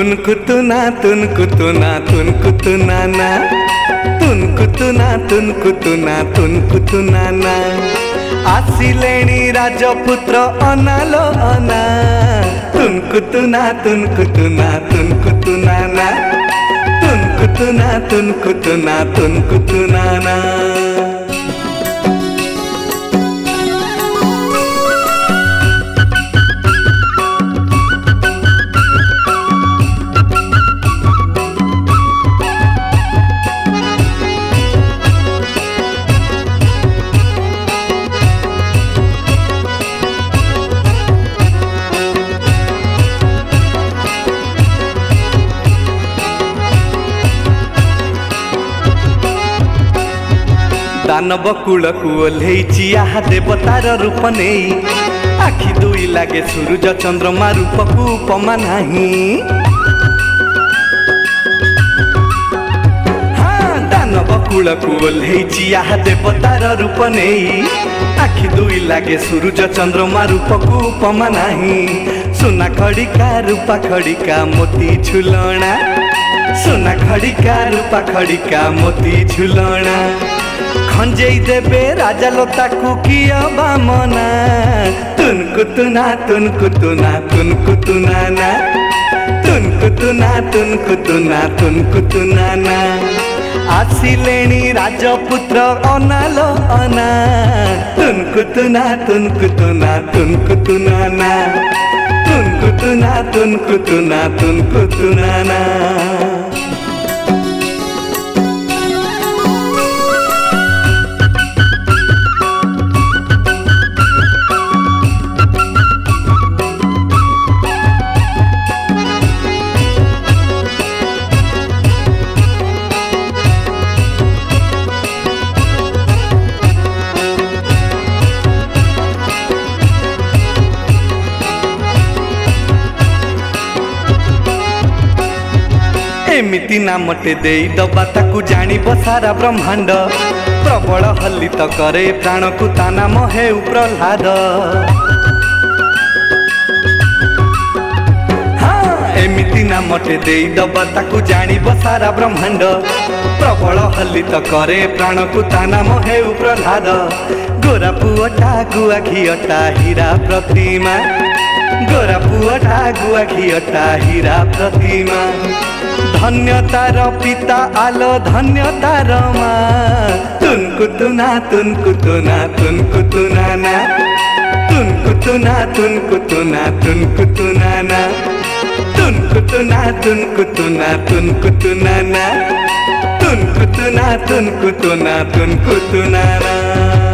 कुतुना तुन कुतुना तुन कुतुना ना तुन कुतुना तुन कुतुना तुन कुतुना ना आसिलेणी राजपुत्र अनालो अना तुन कुतुना तुन कुतुना तुन कुतुना ना तुन कुतुना तुन कुतुना तुन कुतुना ना। दानव कूल को ओह्लैची आहा देवतार रूप नहीं आखि दुई लागे सूरज चंद्रमा रूप को उपमा नहीं। हाँ दानव कूल को ओह्लैची आहा देवतार रूप नहीं आखि दुई लागे सूरज चंद्रमा रूप को उपमा नहीं। सोना खड़िका रूपा खड़िका मोती झुलना सोना खड़िका रूपा खड़िका मोती झुलना खंजई देबे राजा लता कुकिया बामना तुन कुतुना तुन कुतुना तुन कुतुना ना तुन कुतुना तुन कुतुना तुन कुतुना ना आसिलेणी राजपुत्र अनालो अना तुन कुतुना तुन कुतुना तुन कुतुना ना तुन कुतुना तुन कुतुना तुन कुतुना ना। एमिति नामटे दे दबा ताकू जानिब सारा ब्रह्मांड प्रबल हलित करे प्राण को ता नाम है प्रह्लाद। हाँ एमिति नामटे दे दबा ताकू जानिब सारा ब्रह्मांड प्रबल हलित करे प्राण को ता नाम है प्रह्लाद। गोरा पुअटा गुआ घिअटा हीरा प्रतिमा गोरा पुअटा गुआ घिअटा हीरा प्रतिमा धन्यतार पिता आलो धन्यतार माँ तुन कुतुना तुन कुतुना तुन कुतुना ना तुन कुतुना तुन कुतुना तुन कुतुना ना तुन कुतुना तुन कुतुना तुन कुतुना ना तुन कुतुना तुन कुतुना तुन कुतुना ना।